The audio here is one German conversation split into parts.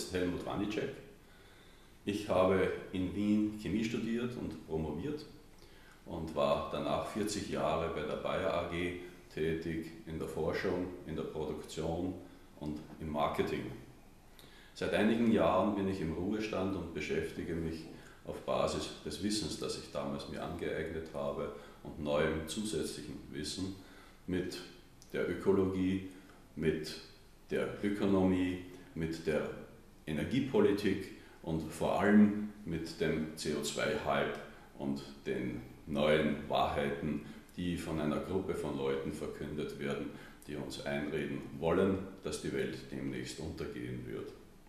ist Helmut Wanicek. Ich habe in Wien Chemie studiert und promoviert und war danach 40 Jahre bei der Bayer AG tätig in der Forschung, in der Produktion und im Marketing. Seit einigen Jahren bin ich im Ruhestand und beschäftige mich auf Basis des Wissens, das ich damals mir angeeignet habe und neuem zusätzlichen Wissen mit der Ökologie, mit der Ökonomie, mit der Energiepolitik und vor allem mit dem CO2-Hype und den neuen Wahrheiten, die von einer Gruppe von Leuten verkündet werden, die uns einreden wollen, dass die Welt demnächst untergehen wird.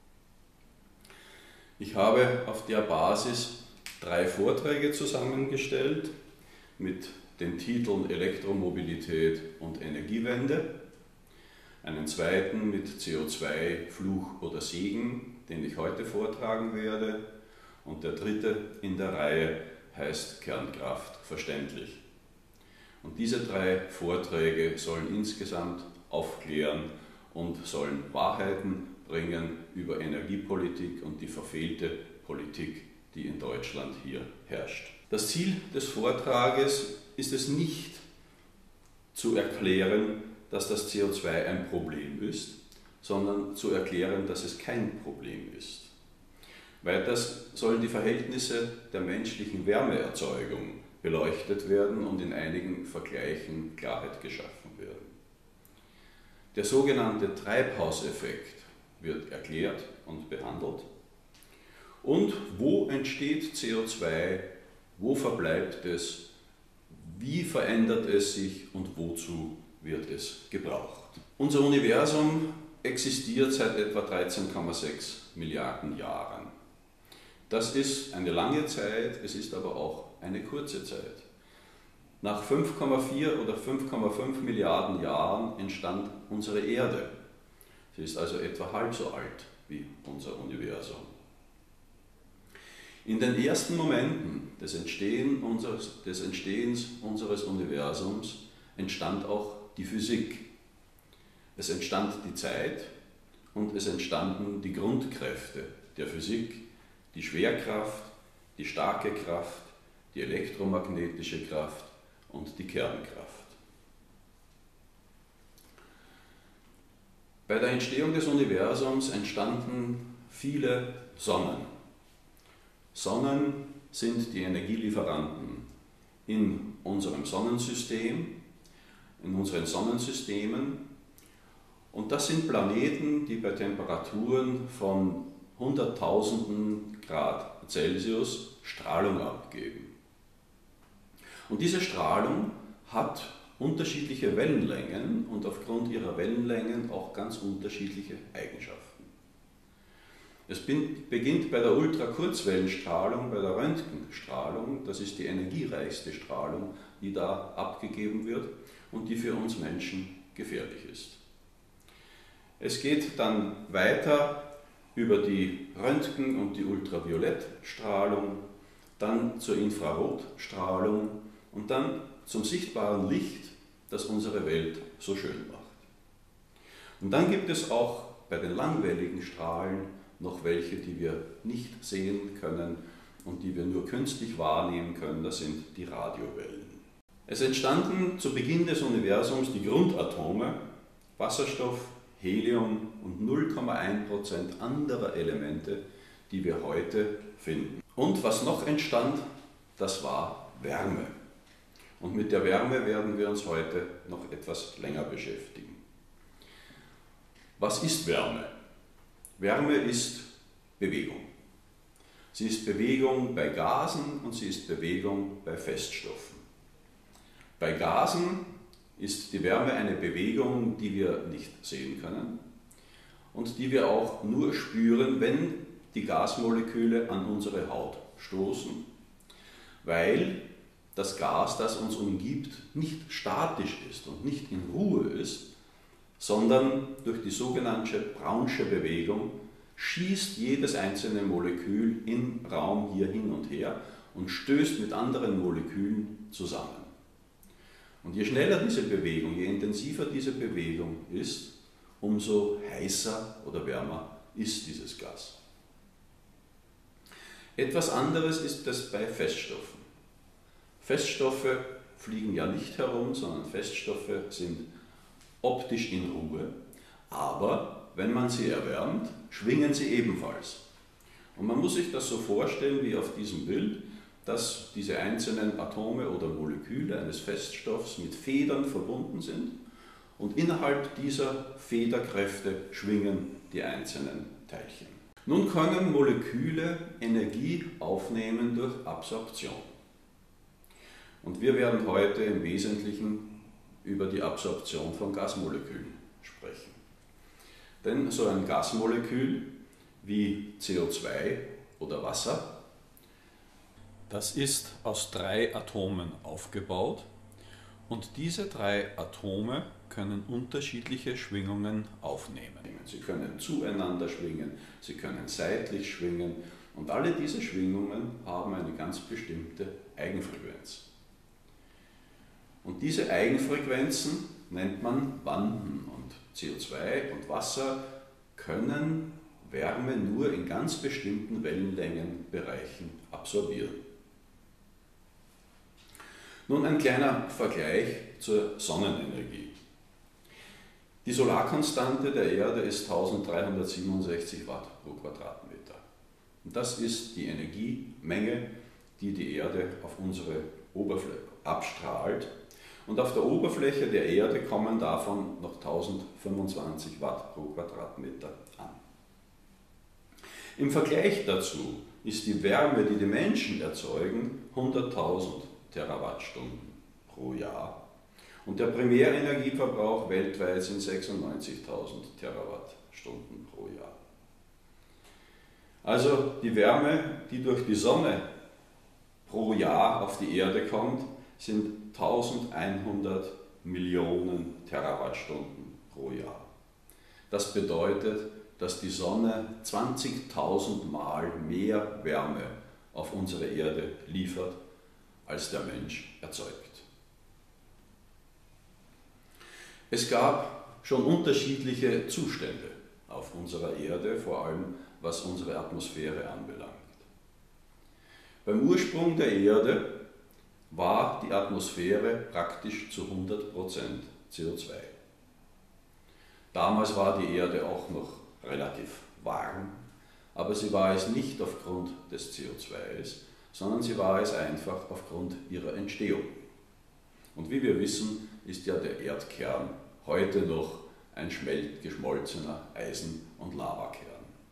Ich habe auf der Basis 3 Vorträge zusammengestellt mit den Titeln Elektromobilität und Energiewende, einen zweiten mit CO2, Fluch oder Segen, den ich heute vortragen werde, und der dritte in der Reihe heißt Kernkraft verständlich. Und diese 3 Vorträge sollen insgesamt aufklären und sollen Wahrheiten bringen über Energiepolitik und die verfehlte Politik, die in Deutschland hier herrscht. Das Ziel des Vortrages ist es nicht zu erklären, dass das CO2 ein Problem ist, sondern zu erklären, dass es kein Problem ist. Weiters sollen die Verhältnisse der menschlichen Wärmeerzeugung beleuchtet werden und in einigen Vergleichen Klarheit geschaffen werden. Der sogenannte Treibhauseffekt wird erklärt und behandelt. Und wo entsteht CO2, wo verbleibt es, wie verändert es sich und wozu wird es gebraucht? Unser Universum existiert seit etwa 13,6 Milliarden Jahren. Das ist eine lange Zeit, es ist aber auch eine kurze Zeit. Nach 5,4 oder 5,5 Milliarden Jahren entstand unsere Erde. Sie ist also etwa halb so alt wie unser Universum. In den ersten Momenten des Entstehens unseres Universums entstand auch die Physik. Es entstand die Zeit und es entstanden die Grundkräfte der Physik, die Schwerkraft, die starke Kraft, die elektromagnetische Kraft und die Kernkraft. Bei der Entstehung des Universums entstanden viele Sonnen. Sonnen sind die Energielieferanten in unserem Sonnensystem, in unseren Sonnensystemen, und das sind Planeten, die bei Temperaturen von Hunderttausenden Grad Celsius Strahlung abgeben. Und diese Strahlung hat unterschiedliche Wellenlängen und aufgrund ihrer Wellenlängen auch ganz unterschiedliche Eigenschaften. Es beginnt bei der Ultrakurzwellenstrahlung, bei der Röntgenstrahlung, das ist die energiereichste Strahlung, die da abgegeben wird und die für uns Menschen gefährlich ist. Es geht dann weiter über die Röntgen- und die Ultraviolettstrahlung, dann zur Infrarotstrahlung und dann zum sichtbaren Licht, das unsere Welt so schön macht. Und dann gibt es auch bei den langwelligen Strahlen noch welche, die wir nicht sehen können und die wir nur künstlich wahrnehmen können, das sind die Radiowellen. Es entstanden zu Beginn des Universums die Grundatome, Wasserstoff, Helium und 0,1% anderer Elemente, die wir heute finden. Und was noch entstand, das war Wärme. Und mit der Wärme werden wir uns heute noch etwas länger beschäftigen. Was ist Wärme? Wärme ist Bewegung. Sie ist Bewegung bei Gasen und sie ist Bewegung bei Feststoffen. Bei Gasen ist die Wärme eine Bewegung, die wir nicht sehen können und die wir auch nur spüren, wenn die Gasmoleküle an unsere Haut stoßen, weil das Gas, das uns umgibt, nicht statisch ist und nicht in Ruhe ist, sondern durch die sogenannte Brownsche Bewegung schießt jedes einzelne Molekül im Raum hier hin und her und stößt mit anderen Molekülen zusammen. Und je schneller diese Bewegung, je intensiver diese Bewegung ist, umso heißer oder wärmer ist dieses Gas. Etwas anderes ist es bei Feststoffen. Feststoffe fliegen ja nicht herum, sondern Feststoffe sind optisch in Ruhe, aber wenn man sie erwärmt, schwingen sie ebenfalls. Und man muss sich das so vorstellen wie auf diesem Bild, dass diese einzelnen Atome oder Moleküle eines Feststoffs mit Federn verbunden sind und innerhalb dieser Federkräfte schwingen die einzelnen Teilchen. Nun können Moleküle Energie aufnehmen durch Absorption. Und wir werden heute im Wesentlichen über die Absorption von Gasmolekülen sprechen. Denn so ein Gasmolekül wie CO2 oder Wasser, das ist aus 3 Atomen aufgebaut und diese 3 Atome können unterschiedliche Schwingungen aufnehmen. Sie können zueinander schwingen, sie können seitlich schwingen und alle diese Schwingungen haben eine ganz bestimmte Eigenfrequenz. Und diese Eigenfrequenzen nennt man Banden und CO2 und Wasser können Wärme nur in ganz bestimmten Wellenlängenbereichen absorbieren. Nun ein kleiner Vergleich zur Sonnenenergie. Die Solarkonstante der Erde ist 1367 Watt pro Quadratmeter. Und das ist die Energiemenge, die die Erde auf unsere Oberfläche abstrahlt. Und auf der Oberfläche der Erde kommen davon noch 1025 Watt pro Quadratmeter an. Im Vergleich dazu ist die Wärme, die die Menschen erzeugen, 100.000 Terawattstunden pro Jahr. Und der Primärenergieverbrauch weltweit sind 96.000 Terawattstunden pro Jahr. Also die Wärme, die durch die Sonne pro Jahr auf die Erde kommt, sind 1100 Millionen Terawattstunden pro Jahr. Das bedeutet, dass die Sonne 20.000 Mal mehr Wärme auf unsere Erde liefert, als der Mensch erzeugt. Es gab schon unterschiedliche Zustände auf unserer Erde, vor allem was unsere Atmosphäre anbelangt. Beim Ursprung der Erde war die Atmosphäre praktisch zu 100% CO2. Damals war die Erde auch noch relativ warm, aber sie war es nicht aufgrund des CO2s, sondern sie war es einfach aufgrund ihrer Entstehung. Und wie wir wissen, ist ja der Erdkern heute noch ein geschmolzener Eisen- und Lavakern.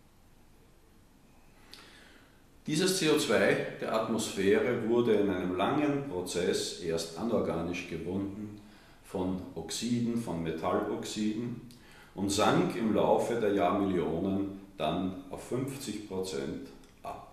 Dieses CO2 der Atmosphäre wurde in einem langen Prozess erst anorganisch gebunden von Oxiden, von Metalloxiden und sank im Laufe der Jahrmillionen dann auf 50% ab.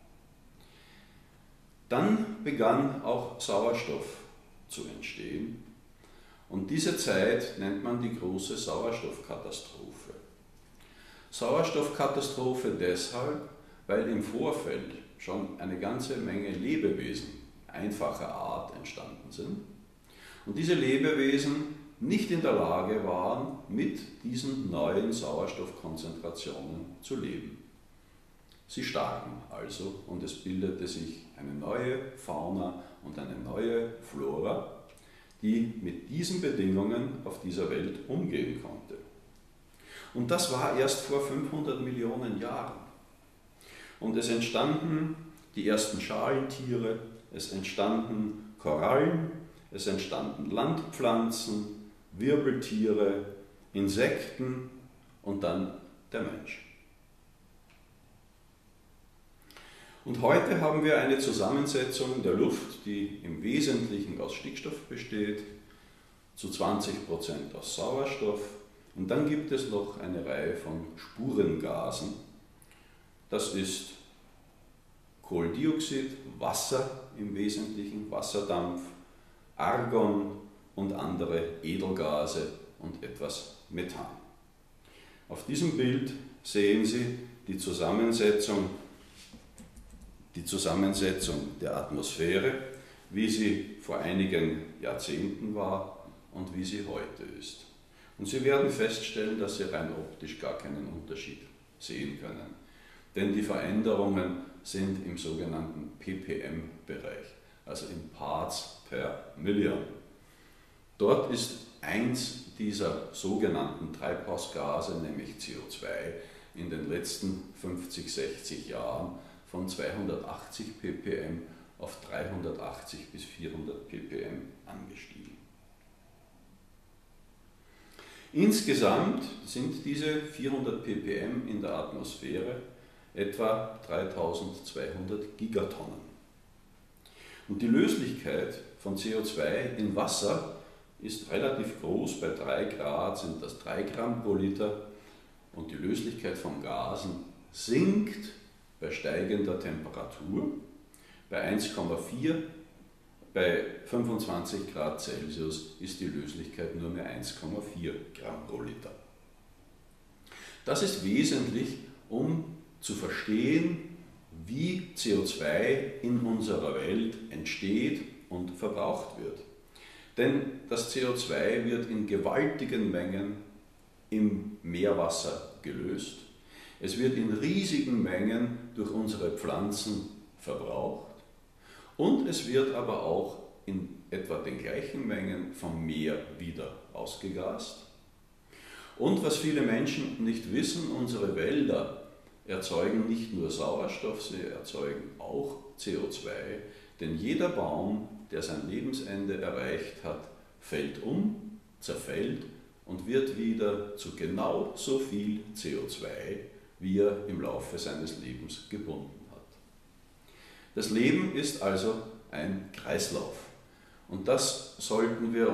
Dann begann auch Sauerstoff zu entstehen und diese Zeit nennt man die große Sauerstoffkatastrophe. Sauerstoffkatastrophe deshalb, weil im Vorfeld schon eine ganze Menge Lebewesen einfacher Art entstanden sind und diese Lebewesen nicht in der Lage waren, mit diesen neuen Sauerstoffkonzentrationen zu leben. Sie starben also und es bildete sich eine neue Fauna und eine neue Flora, die mit diesen Bedingungen auf dieser Welt umgehen konnte. Und das war erst vor 500 Millionen Jahren. Und es entstanden die ersten Schalentiere, es entstanden Korallen, es entstanden Landpflanzen, Wirbeltiere, Insekten und dann der Mensch. Und heute haben wir eine Zusammensetzung der Luft, die im Wesentlichen aus Stickstoff besteht, zu 20% aus Sauerstoff und dann gibt es noch eine Reihe von Spurengasen. Das ist Kohlendioxid, Wasser im Wesentlichen, Wasserdampf, Argon und andere Edelgase und etwas Methan. Auf diesem Bild sehen Sie die Zusammensetzung der Atmosphäre, wie sie vor einigen Jahrzehnten war und wie sie heute ist. Und Sie werden feststellen, dass Sie rein optisch gar keinen Unterschied sehen können. Denn die Veränderungen sind im sogenannten ppm-Bereich, also in Parts per Million. Dort ist eins dieser sogenannten Treibhausgase, nämlich CO2, in den letzten 50, 60 Jahren von 280 ppm auf 380 bis 400 ppm angestiegen. Insgesamt sind diese 400 ppm in der Atmosphäre etwa 3200 Gigatonnen. Und die Löslichkeit von CO2 in Wasser ist relativ groß, bei 3 Grad sind das 3 Gramm pro Liter, und die Löslichkeit von Gasen sinkt bei steigender Temperatur. Bei 1,4, bei 25 Grad Celsius ist die Löslichkeit nur mehr 1,4 Gramm pro Liter. Das ist wesentlich, um zu verstehen, wie CO2 in unserer Welt entsteht und verbraucht wird. Denn das CO2 wird in gewaltigen Mengen im Meerwasser gelöst. Es wird in riesigen Mengen durch unsere Pflanzen verbraucht und es wird aber auch in etwa den gleichen Mengen vom Meer wieder ausgegast. Und was viele Menschen nicht wissen, unsere Wälder erzeugen nicht nur Sauerstoff, sie erzeugen auch CO2, denn jeder Baum, der sein Lebensende erreicht hat, fällt um, zerfällt und wird wieder zu genau so viel CO2, wie er im Laufe seines Lebens gebunden hat. Das Leben ist also ein Kreislauf und das sollten wir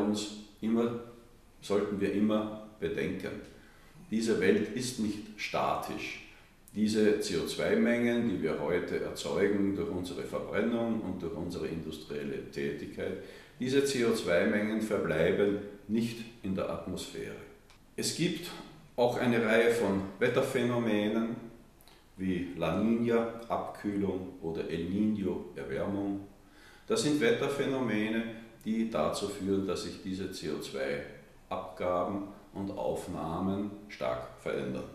immer bedenken. Diese Welt ist nicht statisch. Diese CO2-Mengen, die wir heute erzeugen durch unsere Verbrennung und durch unsere industrielle Tätigkeit, diese CO2-Mengen verbleiben nicht in der Atmosphäre. Es gibt auch eine Reihe von Wetterphänomenen wie La Niña, Abkühlung, oder El Niño, Erwärmung. Das sind Wetterphänomene, die dazu führen, dass sich diese CO2-Abgaben und Aufnahmen stark verändern.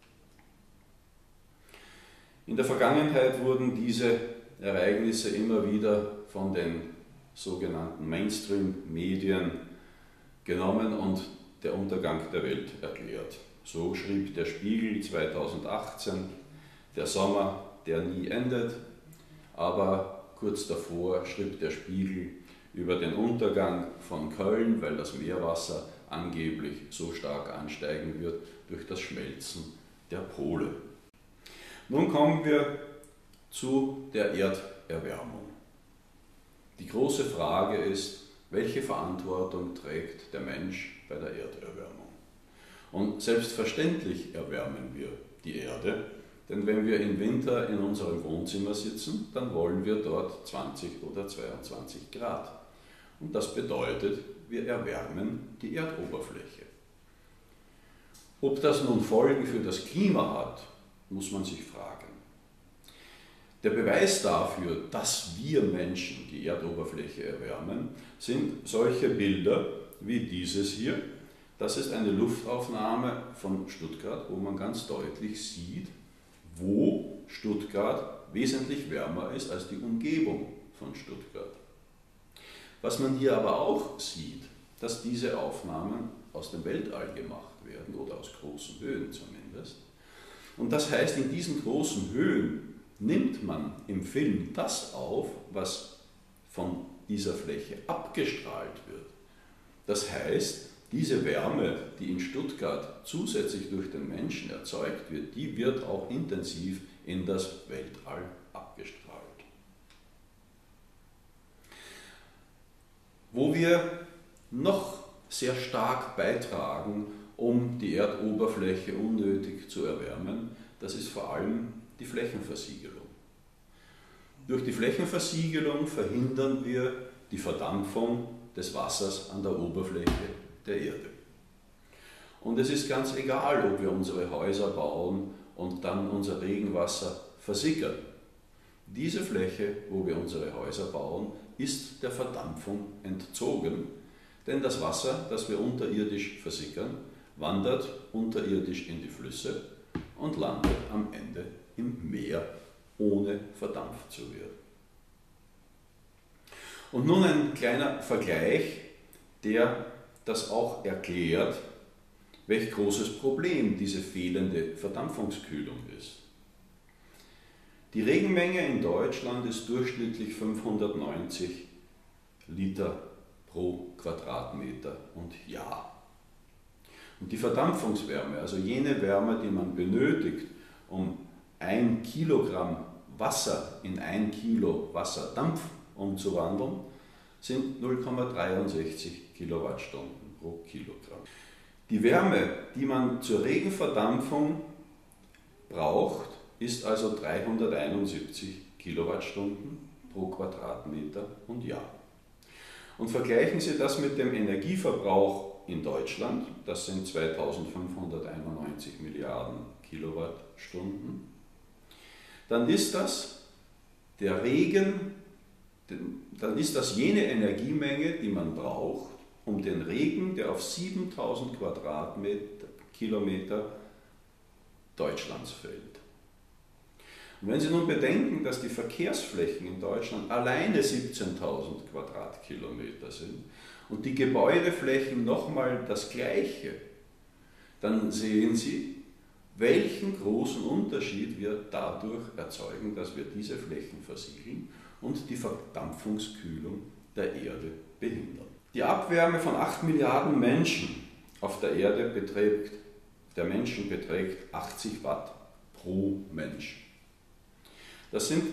In der Vergangenheit wurden diese Ereignisse immer wieder von den sogenannten Mainstream-Medien genommen und der Untergang der Welt erklärt. So schrieb der Spiegel 2018, der Sommer, der nie endet, aber kurz davor schrieb der Spiegel über den Untergang von Köln, weil das Meerwasser angeblich so stark ansteigen wird durch das Schmelzen der Pole. Nun kommen wir zu der Erderwärmung. Die große Frage ist, welche Verantwortung trägt der Mensch bei der Erderwärmung? Und selbstverständlich erwärmen wir die Erde, denn wenn wir im Winter in unserem Wohnzimmer sitzen, dann wollen wir dort 20 oder 22 Grad. Und das bedeutet, wir erwärmen die Erdoberfläche. Ob das nun Folgen für das Klima hat, muss man sich fragen. Der Beweis dafür, dass wir Menschen die Erdoberfläche erwärmen, sind solche Bilder wie dieses hier. Das ist eine Luftaufnahme von Stuttgart, wo man ganz deutlich sieht, wo Stuttgart wesentlich wärmer ist als die Umgebung von Stuttgart. Was man hier aber auch sieht, dass diese Aufnahmen aus dem Weltall gemacht werden oder aus großen Höhen zumindest. Und das heißt, in diesen großen Höhen nimmt man im Film das auf, was von dieser Fläche abgestrahlt wird. Das heißt, diese Wärme, die in Stuttgart zusätzlich durch den Menschen erzeugt wird, die wird auch intensiv in das Weltall abgestrahlt. Wo wir noch sehr stark beitragen, um die Erdoberfläche unnötig zu erwärmen, das ist vor allem die Flächenversiegelung. Durch die Flächenversiegelung verhindern wir die Verdampfung des Wassers an der Oberfläche der Erde. Und es ist ganz egal, ob wir unsere Häuser bauen und dann unser Regenwasser versickern. Diese Fläche, wo wir unsere Häuser bauen, ist der Verdampfung entzogen, denn das Wasser, das wir unterirdisch versickern, wandert unterirdisch in die Flüsse und landet am Ende im Meer, ohne verdampft zu werden. Und nun ein kleiner Vergleich, der das auch erklärt, welch großes Problem diese fehlende Verdampfungskühlung ist. Die Regenmenge in Deutschland ist durchschnittlich 590 Liter pro Quadratmeter und Jahr. Und die Verdampfungswärme, also jene Wärme, die man benötigt, um 1 Kilogramm Wasser in 1 Kilo Wasserdampf umzuwandeln, sind 0,63 Kilowattstunden pro Kilogramm. Die Wärme, die man zur Regenverdampfung braucht, ist also 371 Kilowattstunden pro Quadratmeter und Jahr. Und vergleichen Sie das mit dem Energieverbrauch in Deutschland, das sind 2591 Milliarden Kilowattstunden, dann ist das jene Energiemenge, die man braucht, um den Regen, der auf 7000 Quadratkilometer Deutschlands fällt. Und wenn Sie nun bedenken, dass die Verkehrsflächen in Deutschland alleine 17.000 Quadratkilometer sind und die Gebäudeflächen nochmal das Gleiche, dann sehen Sie, welchen großen Unterschied wir dadurch erzeugen, dass wir diese Flächen versiegeln und die Verdampfungskühlung der Erde behindern. Die Abwärme von 8 Milliarden Menschen auf der Erde beträgt 80 Watt pro Mensch. Das sind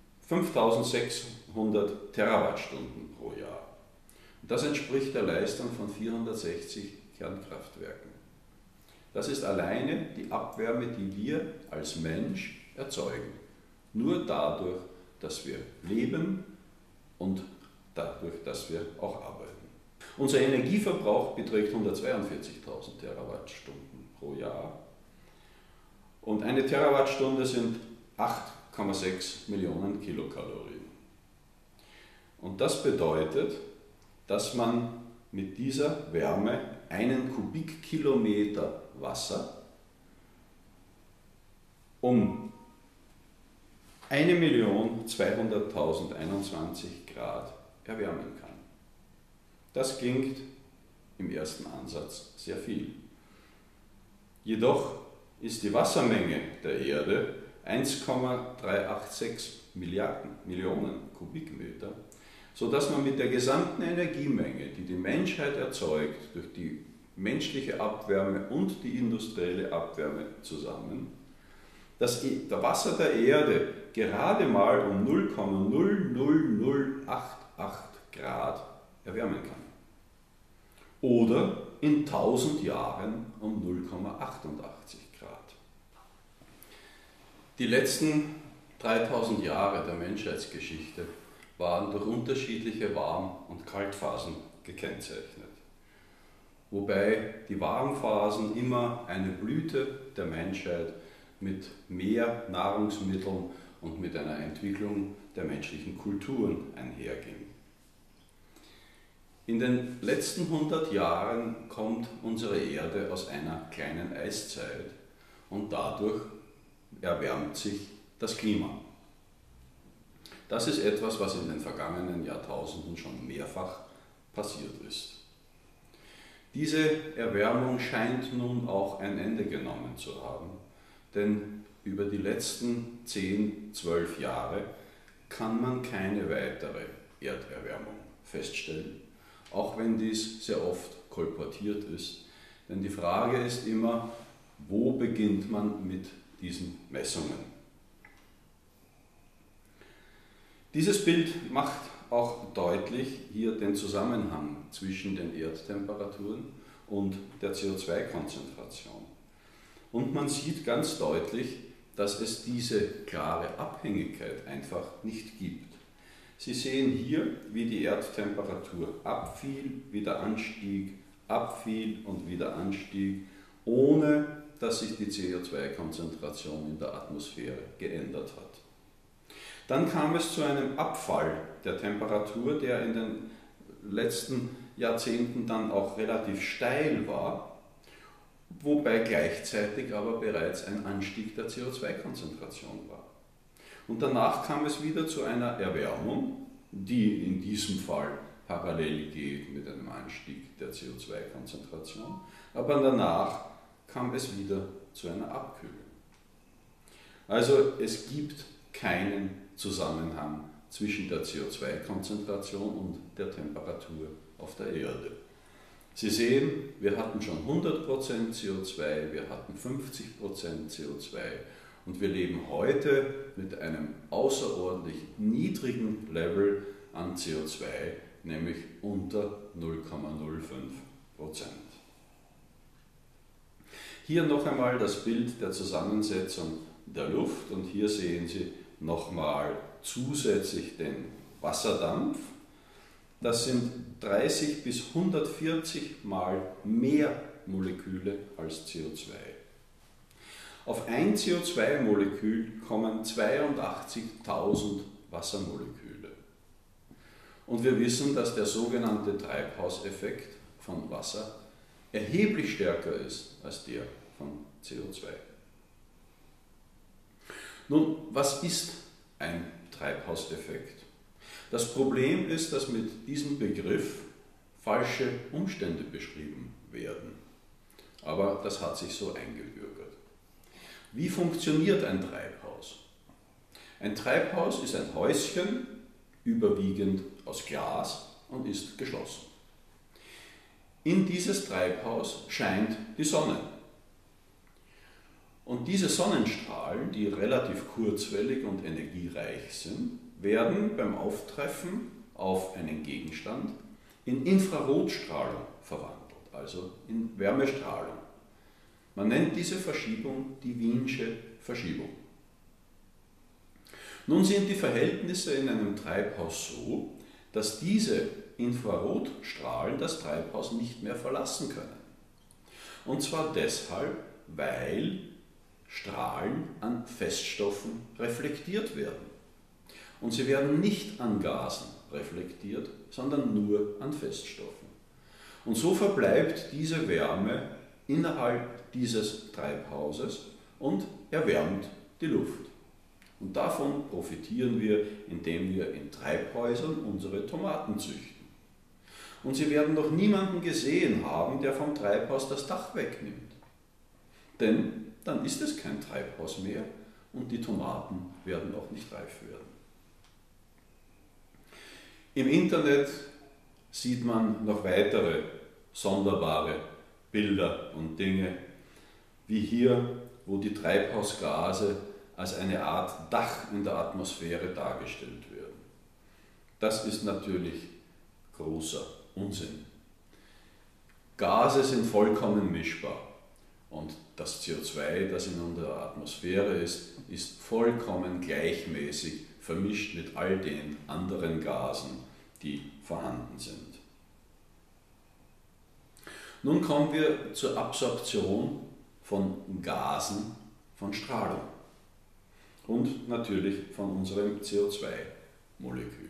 5600 Terawattstunden pro Jahr. Das entspricht der Leistung von 460 Kernkraftwerken. Das ist alleine die Abwärme, die wir als Mensch erzeugen. Nur dadurch, dass wir leben und dadurch, dass wir auch arbeiten. Unser Energieverbrauch beträgt 142.000 Terawattstunden pro Jahr. Und eine Terawattstunde sind 8,6 Millionen Kilokalorien. Und das bedeutet, dass man mit dieser Wärme einen Kubikkilometer Wasser um 1.200.021 Grad erwärmen kann. Das klingt im ersten Ansatz sehr viel. Jedoch ist die Wassermenge der Erde 1,386 Millionen Kubikmeter, sodass man mit der gesamten Energiemenge, die die Menschheit erzeugt, durch die menschliche Abwärme und die industrielle Abwärme zusammen, das Wasser der Erde gerade mal um 0,00088 Grad erwärmen kann. Oder in 1000 Jahren um 0,88 Grad. Die letzten 3000 Jahre der Menschheitsgeschichte waren durch unterschiedliche Warm- und Kaltphasen gekennzeichnet. Wobei die Warmphasen immer eine Blüte der Menschheit mit mehr Nahrungsmitteln und mit einer Entwicklung der menschlichen Kulturen einherging. In den letzten 100 Jahren kommt unsere Erde aus einer kleinen Eiszeit und dadurch erwärmt sich das Klima. Das ist etwas, was in den vergangenen Jahrtausenden schon mehrfach passiert ist. Diese Erwärmung scheint nun auch ein Ende genommen zu haben, denn über die letzten 10, 12 Jahre kann man keine weitere Erderwärmung feststellen, auch wenn dies sehr oft kolportiert ist. Denn die Frage ist immer, wo beginnt man mit diesen Messungen? Dieses Bild macht auch deutlich hier den Zusammenhang zwischen den Erdtemperaturen und der CO2-Konzentration. Und man sieht ganz deutlich, dass es diese klare Abhängigkeit einfach nicht gibt. Sie sehen hier, wie die Erdtemperatur abfiel, wieder anstieg, abfiel und wieder anstieg, ohne dass sich die CO2-Konzentration in der Atmosphäre geändert hat. Dann kam es zu einem Abfall der Temperatur, der in den letzten Jahrzehnten dann auch relativ steil war. wobei gleichzeitig aber bereits ein Anstieg der CO2-Konzentration war. Und danach kam es wieder zu einer Erwärmung, die in diesem Fall parallel geht mit einem Anstieg der CO2-Konzentration, aber danach kam es wieder zu einer Abkühlung. Also es gibt keinen Zusammenhang zwischen der CO2-Konzentration und der Temperatur auf der Erde. Sie sehen, wir hatten schon 100% CO2, wir hatten 50% CO2 und wir leben heute mit einem außerordentlich niedrigen Level an CO2, nämlich unter 0,05%. Hier noch einmal das Bild der Zusammensetzung der Luft und hier sehen Sie nochmal zusätzlich den Wasserdampf. Das sind 30 bis 140 Mal mehr Moleküle als CO2. Auf ein CO2-Molekül kommen 82.000 Wassermoleküle. Und wir wissen, dass der sogenannte Treibhauseffekt von Wasser erheblich stärker ist als der von CO2. Nun, was ist ein Treibhauseffekt? Das Problem ist, dass mit diesem Begriff falsche Umstände beschrieben werden. Aber das hat sich so eingebürgert. Wie funktioniert ein Treibhaus? Ein Treibhaus ist ein Häuschen, überwiegend aus Glas und ist geschlossen. In dieses Treibhaus scheint die Sonne. Und diese Sonnenstrahlen, die relativ kurzwellig und energiereich sind, werden beim Auftreffen auf einen Gegenstand in Infrarotstrahlung verwandelt, also in Wärmestrahlung. Man nennt diese Verschiebung die Wiensche Verschiebung. Nun sind die Verhältnisse in einem Treibhaus so, dass diese Infrarotstrahlen das Treibhaus nicht mehr verlassen können. Und zwar deshalb, weil Strahlen an Feststoffen reflektiert werden. Und sie werden nicht an Gasen reflektiert, sondern nur an Feststoffen. Und so verbleibt diese Wärme innerhalb dieses Treibhauses und erwärmt die Luft. Und davon profitieren wir, indem wir in Treibhäusern unsere Tomaten züchten. Und Sie werden noch niemanden gesehen haben, der vom Treibhaus das Dach wegnimmt. Denn dann ist es kein Treibhaus mehr und die Tomaten werden auch nicht reif werden. Im Internet sieht man noch weitere sonderbare Bilder und Dinge, wie hier, wo die Treibhausgase als eine Art Dach in der Atmosphäre dargestellt werden. Das ist natürlich großer Unsinn. Gase sind vollkommen mischbar und das CO2, das in unserer Atmosphäre ist vollkommen gleichmäßig vermischt mit all den anderen Gasen, die vorhanden sind. Nun kommen wir zur Absorption von Gasen, von Strahlung und natürlich von unserem CO2-Molekül.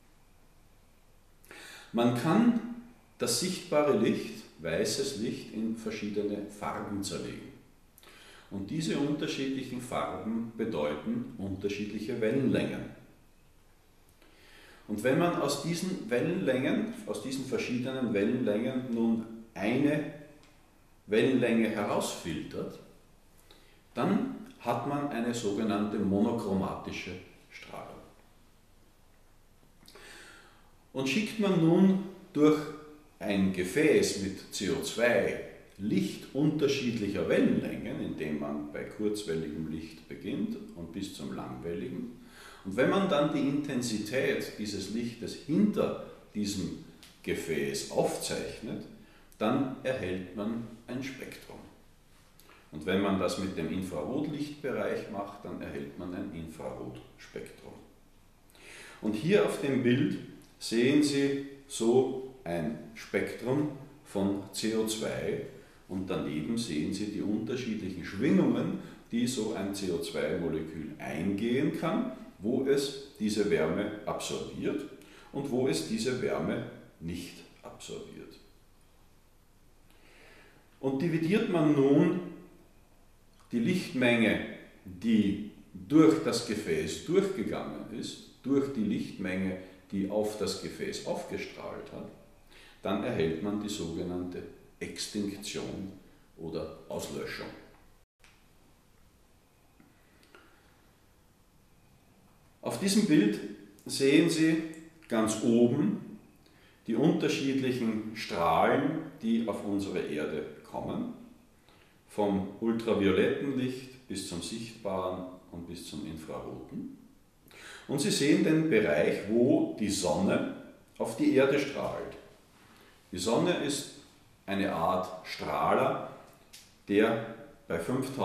Man kann das sichtbare Licht, weißes Licht, in verschiedene Farben zerlegen. Und diese unterschiedlichen Farben bedeuten unterschiedliche Wellenlängen. Und wenn man aus diesen Wellenlängen, aus diesen verschiedenen Wellenlängen nun eine Wellenlänge herausfiltert, dann hat man eine sogenannte monochromatische Strahlung. Und schickt man nun durch ein Gefäß mit CO2 Licht unterschiedlicher Wellenlängen, indem man bei kurzwelligem Licht beginnt und bis zum langwelligen, und wenn man dann die Intensität dieses Lichtes hinter diesem Gefäß aufzeichnet, dann erhält man ein Spektrum. Und wenn man das mit dem Infrarotlichtbereich macht, dann erhält man ein Infrarotspektrum. Und hier auf dem Bild sehen Sie so ein Spektrum von CO2 und daneben sehen Sie die unterschiedlichen Schwingungen, die so ein CO2-Molekül eingehen kann, wo es diese Wärme absorbiert und wo es diese Wärme nicht absorbiert. Und dividiert man nun die Lichtmenge, die durch das Gefäß durchgegangen ist, durch die Lichtmenge, die auf das Gefäß aufgestrahlt hat, dann erhält man die sogenannte Extinktion oder Auslöschung. Auf diesem Bild sehen Sie ganz oben die unterschiedlichen Strahlen, die auf unsere Erde kommen, vom ultravioletten Licht bis zum sichtbaren und bis zum infraroten. Und Sie sehen den Bereich, wo die Sonne auf die Erde strahlt. Die Sonne ist eine Art Strahler, der bei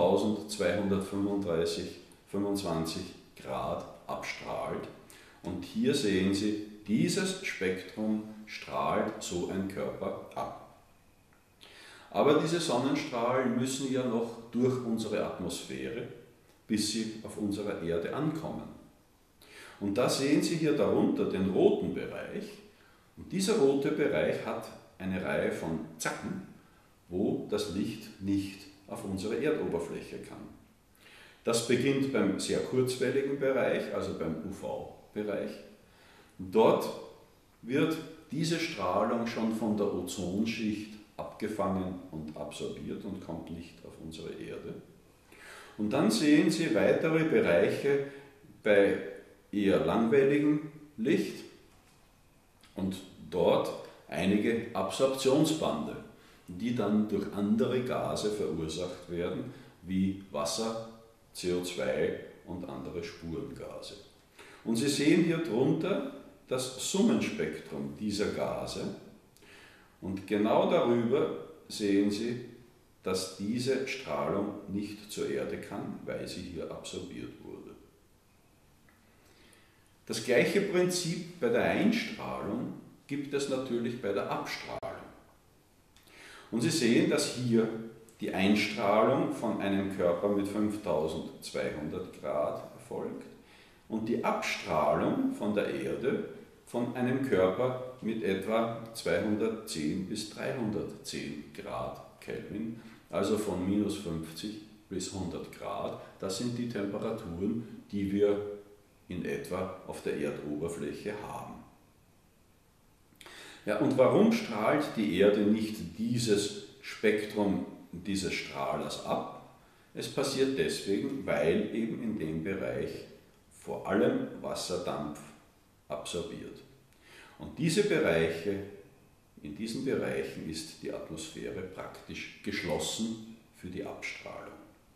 5225 Grad abstrahlt. Und hier sehen Sie, dieses Spektrum strahlt so ein Körper ab. Aber diese Sonnenstrahlen müssen ja noch durch unsere Atmosphäre, bis sie auf unserer Erde ankommen. Und da sehen Sie hier darunter den roten Bereich. Und dieser rote Bereich hat eine Reihe von Zacken, wo das Licht nicht auf unsere Erdoberfläche kann. Das beginnt beim sehr kurzwelligen Bereich, also beim UV-Bereich. Dort wird diese Strahlung schon von der Ozonschicht abgefangen und absorbiert und kommt nicht auf unsere Erde. Und dann sehen Sie weitere Bereiche bei eher langwelligem Licht und dort einige Absorptionsbande, die dann durch andere Gase verursacht werden, wie Wasser, CO2 und andere Spurengase. Und Sie sehen hier drunter das Summenspektrum dieser Gase und genau darüber sehen Sie, dass diese Strahlung nicht zur Erde kann, weil sie hier absorbiert wurde. Das gleiche Prinzip bei der Einstrahlung gibt es natürlich bei der Abstrahlung. Und Sie sehen, dass hier die Einstrahlung von einem Körper mit 5200 Grad erfolgt und die Abstrahlung von der Erde von einem Körper mit etwa 210 bis 310 Grad Kelvin, also von minus 50 bis 100 Grad. Das sind die Temperaturen, die wir in etwa auf der Erdoberfläche haben. Ja, und warum strahlt die Erde nicht dieses Spektrum dieses Strahlers ab? Es passiert deswegen, weil eben in dem Bereich vor allem Wasserdampf absorbiert. Und diese Bereiche, in diesen Bereichen ist die Atmosphäre praktisch geschlossen für die Abstrahlung.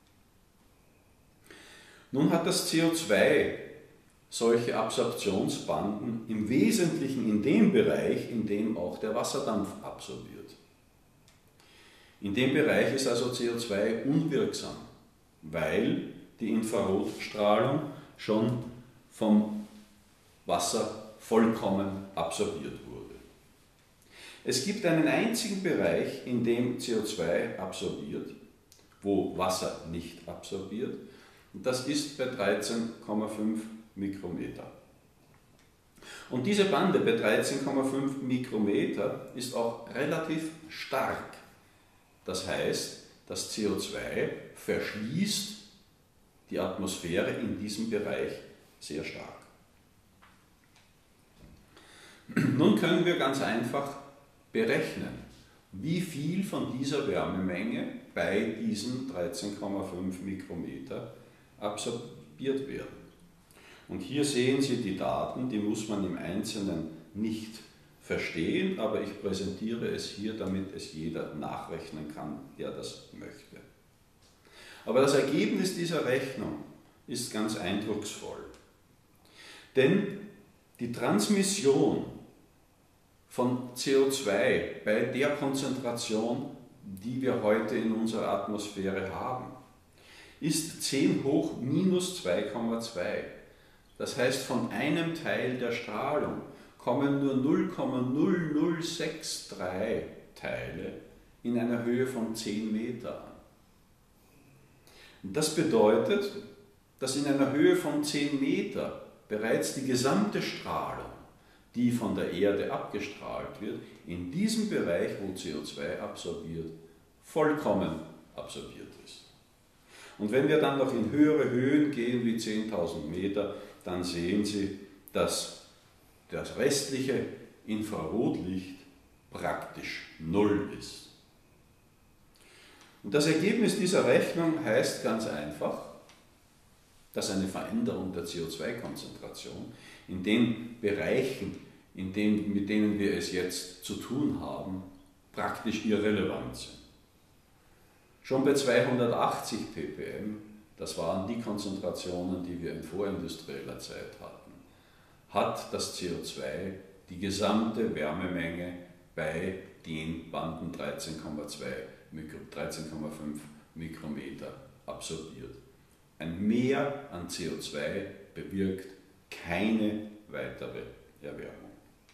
Nun hat das CO2 solche Absorptionsbanden im Wesentlichen in dem Bereich, in dem auch der Wasserdampf absorbiert. In dem Bereich ist also CO2 unwirksam, weil die Infrarotstrahlung schon vom Wasser vollkommen absorbiert wurde. Es gibt einen einzigen Bereich, in dem CO2 absorbiert, wo Wasser nicht absorbiert, und das ist bei 13,5 Mikrometer. Und diese Bande bei 13,5 Mikrometer ist auch relativ stark. Das heißt, das CO2 verschließt die Atmosphäre in diesem Bereich sehr stark. Nun können wir ganz einfach berechnen, wie viel von dieser Wärmemenge bei diesen 13,5 Mikrometer absorbiert werden. Und hier sehen Sie die Daten, die muss man im Einzelnen nicht verstehen, aber ich präsentiere es hier, damit es jeder nachrechnen kann, der das möchte. Aber das Ergebnis dieser Rechnung ist ganz eindrucksvoll. Denn die Transmission von CO2 bei der Konzentration, die wir heute in unserer Atmosphäre haben, ist 10 hoch minus 2,2. Das heißt, von einem Teil der Strahlung kommen nur 0,0063 Teile in einer Höhe von 10 Meter an. Und das bedeutet, dass in einer Höhe von 10 Meter bereits die gesamte Strahlung, die von der Erde abgestrahlt wird, in diesem Bereich, wo CO2 absorbiert, vollkommen absorbiert ist. Und wenn wir dann noch in höhere Höhen gehen, wie 10.000 Meter, dann sehen Sie, dass das restliche Infrarotlicht praktisch null ist. Und das Ergebnis dieser Rechnung heißt ganz einfach, dass eine Veränderung der CO2-Konzentration in den Bereichen, mit denen wir es jetzt zu tun haben, praktisch irrelevant sind. Schon bei 280 ppm, das waren die Konzentrationen, die wir in vorindustrieller Zeit hatten, hat das CO2 die gesamte Wärmemenge bei den Banden 13,5 Mikrometer absorbiert. Ein Mehr an CO2 bewirkt keine weitere Erwärmung.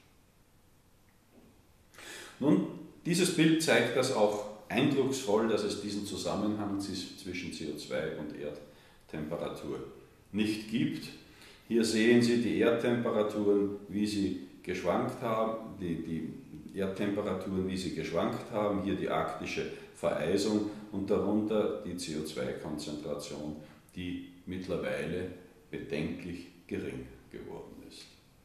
Nun, dieses Bild zeigt das auch eindrucksvoll, dass es diesen Zusammenhang zwischen CO2 und Erdtemperatur nicht gibt. Hier sehen Sie die Erdtemperaturen, wie sie geschwankt haben, die Erdtemperaturen, wie sie geschwankt haben, hier die arktische Vereisung und darunter die CO2-Konzentration, die mittlerweile bedenklich gering geworden ist.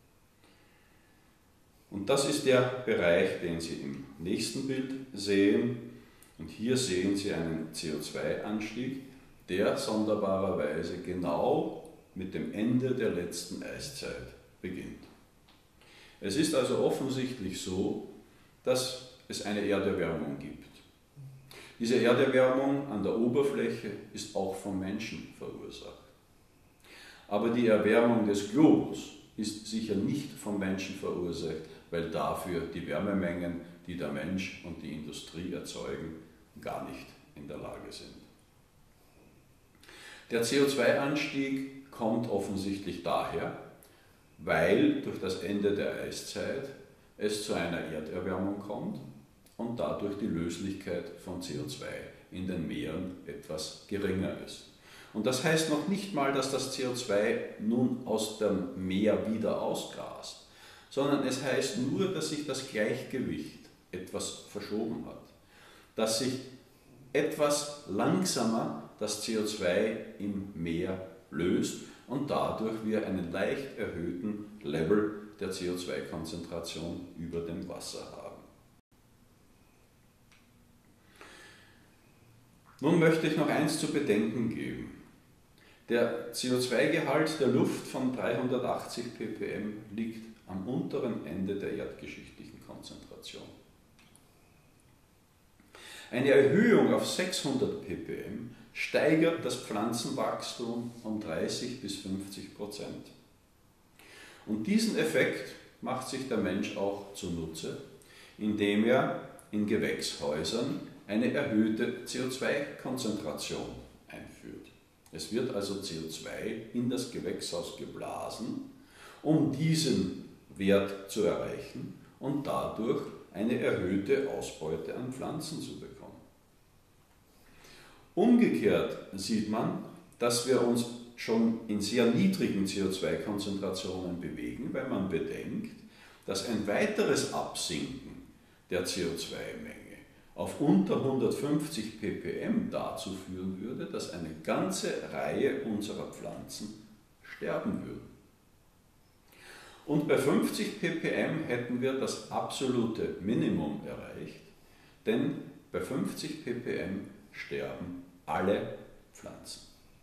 Und das ist der Bereich, den Sie im nächsten Bild sehen. Und hier sehen Sie einen CO2-Anstieg, der sonderbarerweise genau mit dem Ende der letzten Eiszeit beginnt. Es ist also offensichtlich so, dass es eine Erderwärmung gibt. Diese Erderwärmung an der Oberfläche ist auch vom Menschen verursacht. Aber die Erwärmung des Globus ist sicher nicht vom Menschen verursacht, weil dafür die Wärmemengen, die der Mensch und die Industrie erzeugen, gar nicht in der Lage sind. Der CO2-Anstieg kommt offensichtlich daher, weil durch das Ende der Eiszeit es zu einer Erderwärmung kommt und dadurch die Löslichkeit von CO2 in den Meeren etwas geringer ist. Und das heißt noch nicht mal, dass das CO2 nun aus dem Meer wieder ausgrast, sondern es heißt nur, dass sich das Gleichgewicht etwas verschoben hat, dass sich etwas langsamer das CO2 im Meer löst und dadurch wir einen leicht erhöhten Level der CO2-Konzentration über dem Wasser haben. Nun möchte ich noch eins zu bedenken geben. Der CO2-Gehalt der Luft von 380 ppm liegt am unteren Ende der erdgeschichtlichen Konzentration. Eine Erhöhung auf 600 ppm steigert das Pflanzenwachstum um 30 bis 50%. Und diesen Effekt macht sich der Mensch auch zunutze, indem er in Gewächshäusern eine erhöhte CO2-Konzentration einführt. Es wird also CO2 in das Gewächshaus geblasen, um diesen Wert zu erreichen und dadurch eine erhöhte Ausbeute an Pflanzen zu bekommen. Umgekehrt sieht man, dass wir uns schon in sehr niedrigen CO2-Konzentrationen bewegen, weil man bedenkt, dass ein weiteres Absinken der CO2-Menge auf unter 150 ppm dazu führen würde, dass eine ganze Reihe unserer Pflanzen sterben würden. Und bei 50 ppm hätten wir das absolute Minimum erreicht, denn bei 50 ppm sterben alle Pflanzen.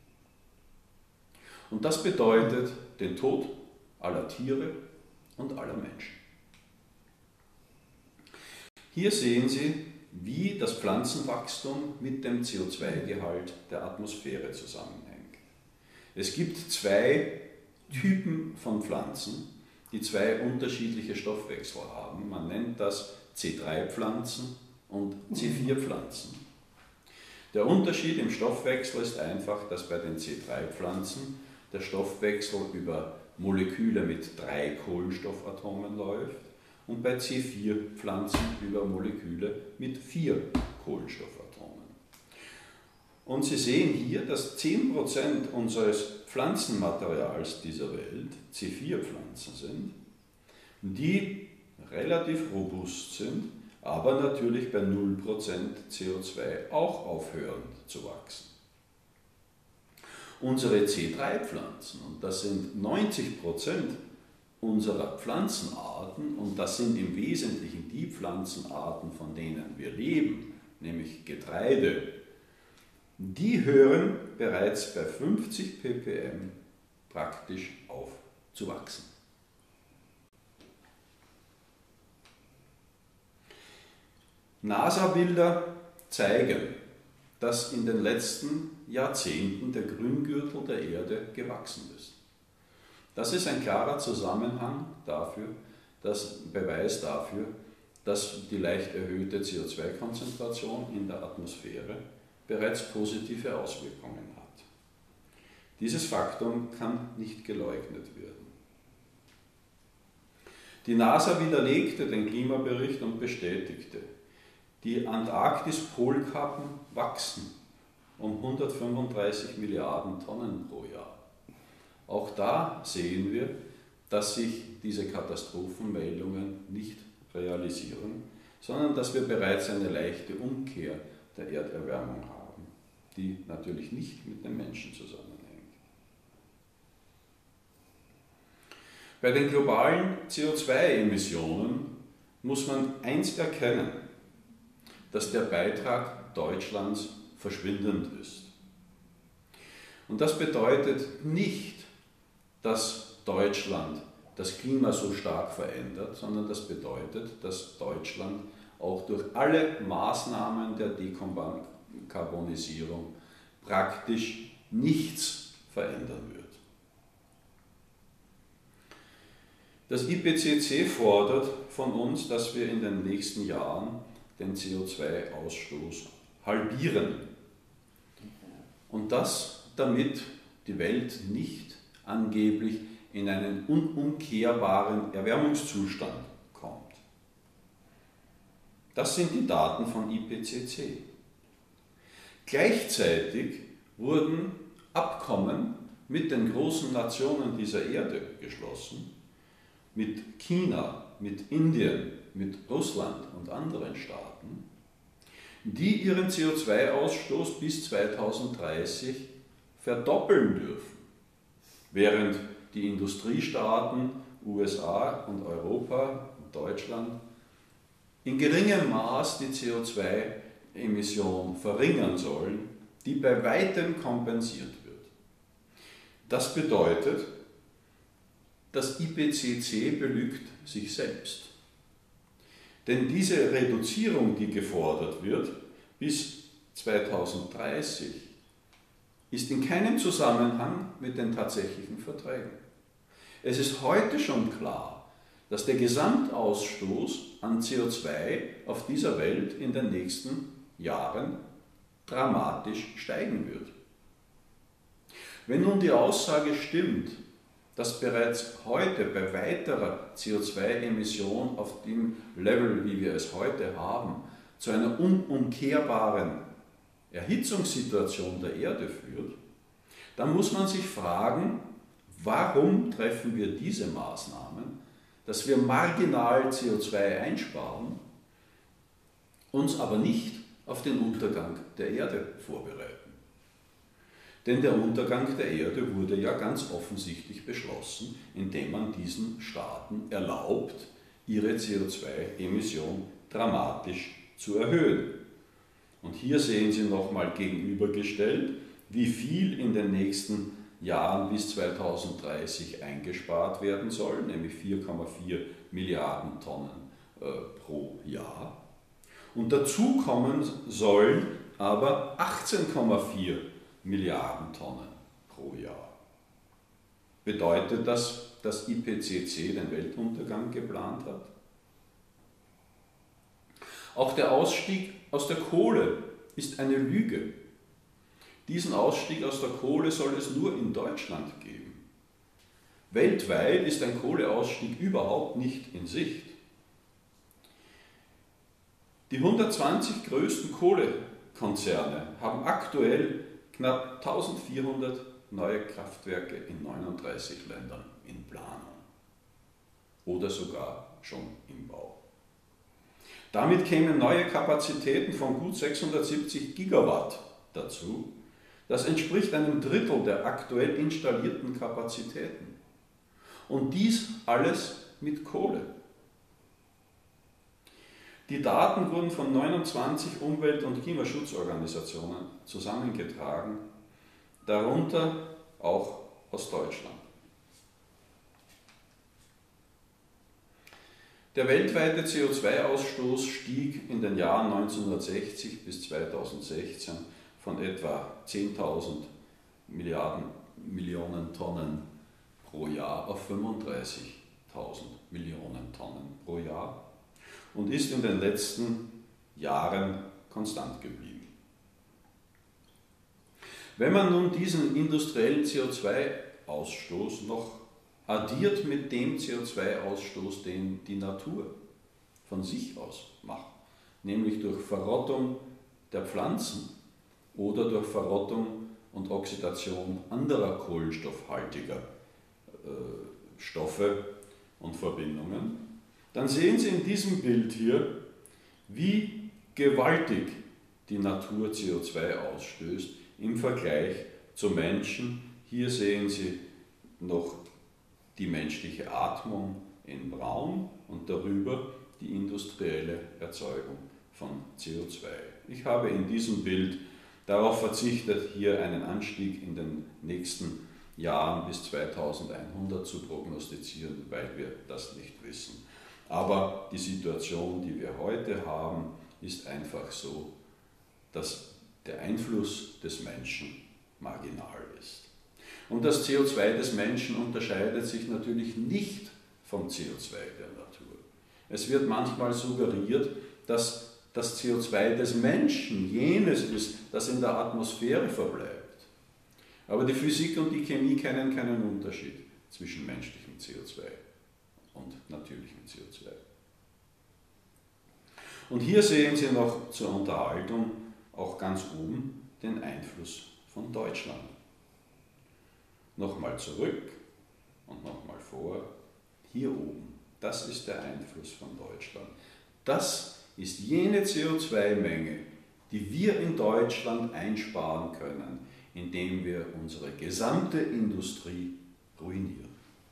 Und das bedeutet den Tod aller Tiere und aller Menschen. Hier sehen Sie, wie das Pflanzenwachstum mit dem CO2-Gehalt der Atmosphäre zusammenhängt. Es gibt zwei Typen von Pflanzen, die zwei unterschiedliche Stoffwechsel haben. Man nennt das C3-Pflanzen und C4-Pflanzen. Der Unterschied im Stoffwechsel ist einfach, dass bei den C3-Pflanzen der Stoffwechsel über Moleküle mit 3 Kohlenstoffatomen läuft und bei C4-Pflanzen über Moleküle mit 4 Kohlenstoffatomen. Und Sie sehen hier, dass 10% unseres Pflanzenmaterials dieser Welt C4-Pflanzen sind, die relativ robust sind, aber natürlich bei 0% CO2 auch aufhören zu wachsen. Unsere C3-Pflanzen, und das sind 90% unserer Pflanzenarten, und das sind im Wesentlichen die Pflanzenarten, von denen wir leben, nämlich Getreide, die hören bereits bei 50 ppm praktisch auf zu wachsen. NASA-Bilder zeigen, dass in den letzten Jahrzehnten der Grüngürtel der Erde gewachsen ist. Das ist ein klarer Zusammenhang dafür, Beweis dafür, dass die leicht erhöhte CO2-Konzentration in der Atmosphäre bereits positive Auswirkungen hat. Dieses Faktum kann nicht geleugnet werden. Die NASA widerlegte den Klimabericht und bestätigte, die Antarktis-Polkappen wachsen um 135 Milliarden Tonnen pro Jahr. Auch da sehen wir, dass sich diese Katastrophenmeldungen nicht realisieren, sondern dass wir bereits eine leichte Umkehr der Erderwärmung haben, die natürlich nicht mit dem Menschen zusammenhängt. Bei den globalen CO2-Emissionen muss man eins erkennen, dass der Beitrag Deutschlands verschwindend ist. Und das bedeutet nicht, dass Deutschland das Klima so stark verändert, sondern das bedeutet, dass Deutschland auch durch alle Maßnahmen der Dekarbonisierung praktisch nichts verändern wird. Das IPCC fordert von uns, dass wir in den nächsten Jahren den CO2-Ausstoß halbieren. Und das, damit die Welt nicht angeblich in einen unumkehrbaren Erwärmungszustand kommt. Das sind die Daten von IPCC. Gleichzeitig wurden Abkommen mit den großen Nationen dieser Erde geschlossen, mit China, mit Indien, mit Russland und anderen Staaten, die ihren CO2-Ausstoß bis 2030 verdoppeln dürfen, während die Industriestaaten USA und Europa und Deutschland in geringem Maß die CO2-Emission verringern sollen, die bei weitem kompensiert wird. Das bedeutet, das IPCC belügt sich selbst. Denn diese Reduzierung, die gefordert wird, bis 2030, ist in keinem Zusammenhang mit den tatsächlichen Verträgen. Es ist heute schon klar, dass der Gesamtausstoß an CO2 auf dieser Welt in den nächsten Jahren dramatisch steigen wird. Wenn nun die Aussage stimmt, dass bereits heute bei weiterer CO2-Emission auf dem Level, wie wir es heute haben, zu einer unumkehrbaren Erhitzungssituation der Erde führt, dann muss man sich fragen, warum treffen wir diese Maßnahmen, dass wir marginal CO2 einsparen, uns aber nicht auf den Untergang der Erde vorbereiten. Denn der Untergang der Erde wurde ja ganz offensichtlich beschlossen, indem man diesen Staaten erlaubt, ihre CO2-Emission dramatisch zu erhöhen. Und hier sehen Sie nochmal gegenübergestellt, wie viel in den nächsten Jahren bis 2030 eingespart werden soll, nämlich 4,4 Milliarden Tonnen pro Jahr. Und dazu kommen sollen aber 18,4 Milliarden Tonnen pro Jahr. Bedeutet das, dass IPCC den Weltuntergang geplant hat? Auch der Ausstieg aus der Kohle ist eine Lüge. Diesen Ausstieg aus der Kohle soll es nur in Deutschland geben. Weltweit ist ein Kohleausstieg überhaupt nicht in Sicht. Die 120 größten Kohlekonzerne haben aktuell knapp 1400 neue Kraftwerke in 39 Ländern in Planung oder sogar schon im Bau. Damit kämen neue Kapazitäten von gut 670 Gigawatt dazu. Das entspricht einem Drittel der aktuell installierten Kapazitäten. Und dies alles mit Kohle. Die Daten wurden von 29 Umwelt- und Klimaschutzorganisationen zusammengetragen, darunter auch aus Deutschland. Der weltweite CO2-Ausstoß stieg in den Jahren 1960 bis 2016 von etwa 10.000 Millionen Tonnen pro Jahr auf 35.000 Millionen Tonnen pro Jahr und ist in den letzten Jahren konstant geblieben. Wenn man nun diesen industriellen CO2-Ausstoß noch addiert mit dem CO2-Ausstoß, den die Natur von sich aus macht, nämlich durch Verrottung der Pflanzen oder durch Verrottung und Oxidation anderer kohlenstoffhaltiger Stoffe und Verbindungen, dann sehen Sie in diesem Bild hier, wie gewaltig die Natur CO2 ausstößt im Vergleich zum Menschen. Hier sehen Sie noch die menschliche Atmung in Braun und darüber die industrielle Erzeugung von CO2. Ich habe in diesem Bild darauf verzichtet, hier einen Anstieg in den nächsten Jahren bis 2100 zu prognostizieren, weil wir das nicht wissen. Aber die Situation, die wir heute haben, ist einfach so, dass der Einfluss des Menschen marginal ist. Und das CO2 des Menschen unterscheidet sich natürlich nicht vom CO2 der Natur. Es wird manchmal suggeriert, dass das CO2 des Menschen jenes ist, das in der Atmosphäre verbleibt. Aber die Physik und die Chemie kennen keinen Unterschied zwischen menschlichem CO2 und natürlichem CO2. Und hier sehen Sie noch zur Unterhaltung auch ganz oben den Einfluss von Deutschland. Nochmal zurück und nochmal vor. Hier oben, das ist der Einfluss von Deutschland. Das ist jene CO2-Menge, die wir in Deutschland einsparen können, indem wir unsere gesamte Industrie ruinieren.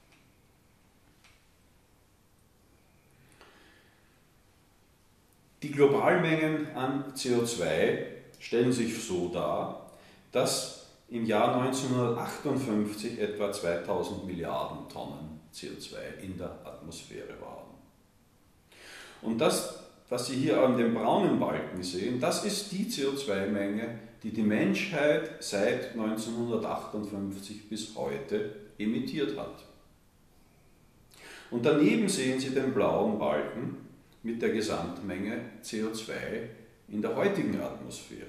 Die Globalmengen an CO2 stellen sich so dar, dass im Jahr 1958 etwa 2000 Milliarden Tonnen CO2 in der Atmosphäre waren. Und das, was Sie hier an dem braunen Balken sehen, das ist die CO2-Menge, die die Menschheit seit 1958 bis heute emittiert hat. Und daneben sehen Sie den blauen Balken mit der Gesamtmenge CO2 in der heutigen Atmosphäre.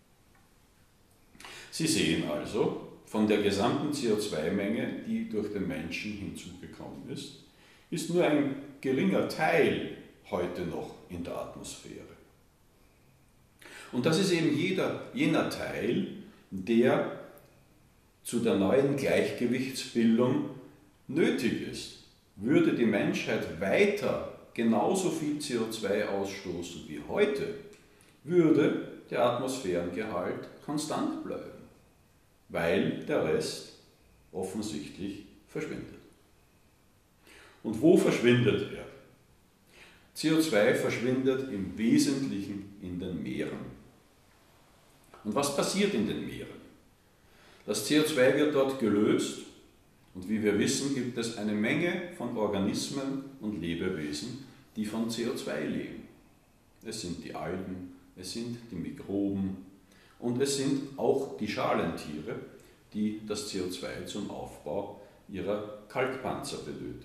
Sie sehen also, von der gesamten CO2-Menge, die durch den Menschen hinzugekommen ist nur ein geringer Teil heute noch in der Atmosphäre. Und das ist eben jener Teil, der zu der neuen Gleichgewichtsbildung nötig ist. Würde die Menschheit weiter genauso viel CO2 ausstoßen wie heute, würde der Atmosphärengehalt konstant bleiben, weil der Rest offensichtlich verschwindet. Und wo verschwindet er? CO2 verschwindet im Wesentlichen in den Meeren. Und was passiert in den Meeren? Das CO2 wird dort gelöst und wie wir wissen, gibt es eine Menge von Organismen und Lebewesen, die von CO2 leben. Es sind die Algen, es sind die Mikroben und es sind auch die Schalentiere, die das CO2 zum Aufbau ihrer Kalkpanzer benötigen.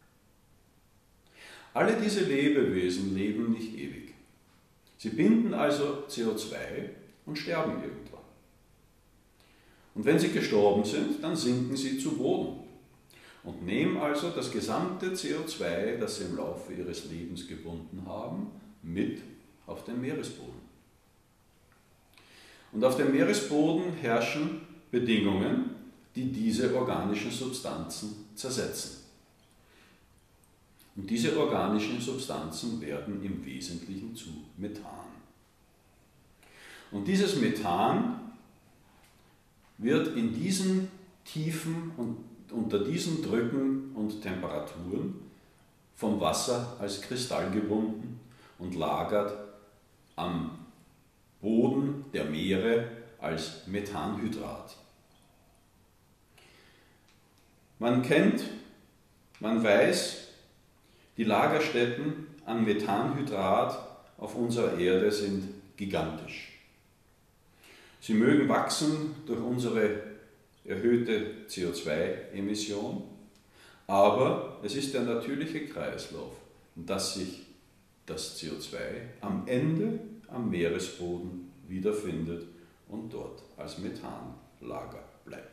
Alle diese Lebewesen leben nicht ewig. Sie binden also CO2 und sterben irgendwann. Und wenn sie gestorben sind, dann sinken sie zu Boden und nehmen also das gesamte CO2, das sie im Laufe ihres Lebens gebunden haben, mit auf den Meeresboden. Und auf dem Meeresboden herrschen Bedingungen, die diese organischen Substanzen zersetzen. Und diese organischen Substanzen werden im Wesentlichen zu Methan. Und dieses Methan wird in diesen Tiefen und unter diesen Drücken und Temperaturen vom Wasser als Kristall gebunden und lagert am Boden der Meere als Methanhydrat. Man weiß, die Lagerstätten an Methanhydrat auf unserer Erde sind gigantisch. Sie mögen wachsen durch unsere erhöhte CO2-Emission, aber es ist der natürliche Kreislauf, dass sich das CO2 am Ende am Meeresboden wiederfindet und dort als Methanlager bleibt.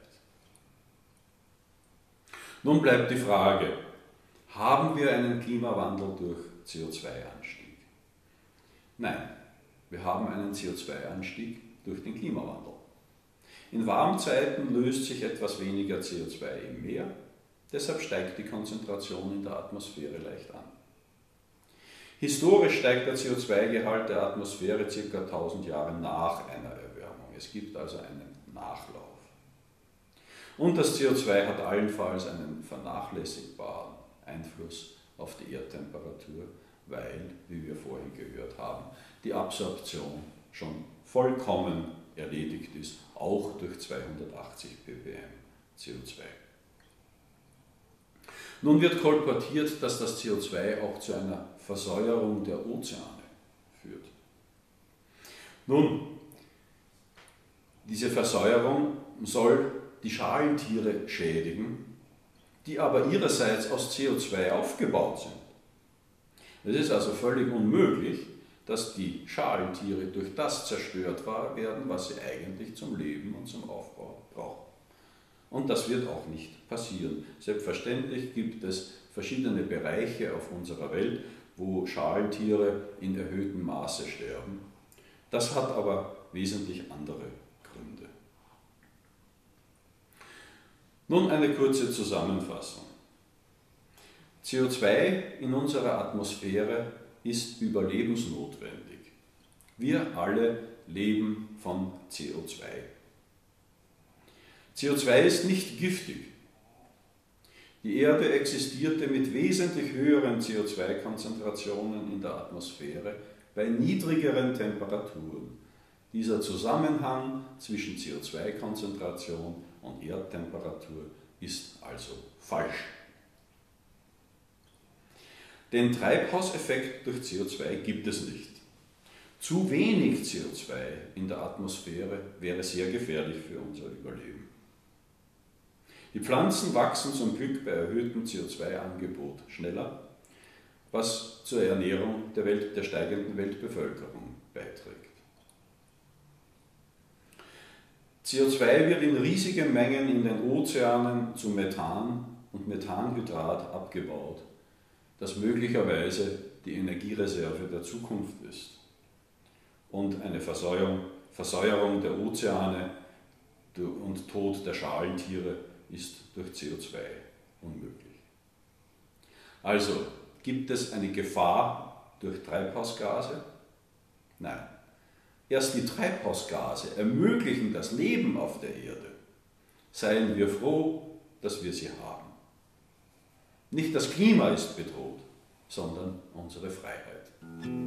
Nun bleibt die Frage, haben wir einen Klimawandel durch CO2-Anstieg? Nein, wir haben einen CO2-Anstieg durch den Klimawandel. In Warmzeiten löst sich etwas weniger CO2 im Meer, deshalb steigt die Konzentration in der Atmosphäre leicht an. Historisch steigt der CO2-Gehalt der Atmosphäre ca. 1000 Jahre nach einer Erwärmung. Es gibt also einen Nachlauf. Und das CO2 hat allenfalls einen vernachlässigbaren Einfluss auf die Erdtemperatur, weil, wie wir vorhin gehört haben, die Absorption schon vollkommen erledigt ist, auch durch 280 ppm CO2. Nun wird kolportiert, dass das CO2 auch zu einer Versäuerung der Ozeane führt. Nun, diese Versäuerung soll die Schalentiere schädigen, die aber ihrerseits aus CO2 aufgebaut sind. Es ist also völlig unmöglich, dass die Schalentiere durch das zerstört werden, was sie eigentlich zum Leben und zum Aufbau brauchen. Und das wird auch nicht passieren. Selbstverständlich gibt es verschiedene Bereiche auf unserer Welt, wo Schalentiere in erhöhtem Maße sterben. Das hat aber wesentlich andere Gründe. Nun eine kurze Zusammenfassung. CO2 in unserer Atmosphäre ist überlebensnotwendig. Wir alle leben von CO2. CO2 ist nicht giftig. Die Erde existierte mit wesentlich höheren CO2-Konzentrationen in der Atmosphäre bei niedrigeren Temperaturen. Dieser Zusammenhang zwischen CO2-Konzentration und Erdtemperatur ist also falsch. Den Treibhauseffekt durch CO2 gibt es nicht. Zu wenig CO2 in der Atmosphäre wäre sehr gefährlich für unser Überleben. Die Pflanzen wachsen zum Glück bei erhöhtem CO2-Angebot schneller, was zur Ernährung der steigenden Weltbevölkerung beiträgt. CO2 wird in riesigen Mengen in den Ozeanen zu Methan und Methanhydrat abgebaut, das möglicherweise die Energiereserve der Zukunft ist. Und eine Versäuerung der Ozeane und Tod der Schalentiere ist durch CO2 unmöglich. Also, gibt es eine Gefahr durch Treibhausgase? Nein. Erst die Treibhausgase ermöglichen das Leben auf der Erde. Seien wir froh, dass wir sie haben. Nicht das Klima ist bedroht, sondern unsere Freiheit.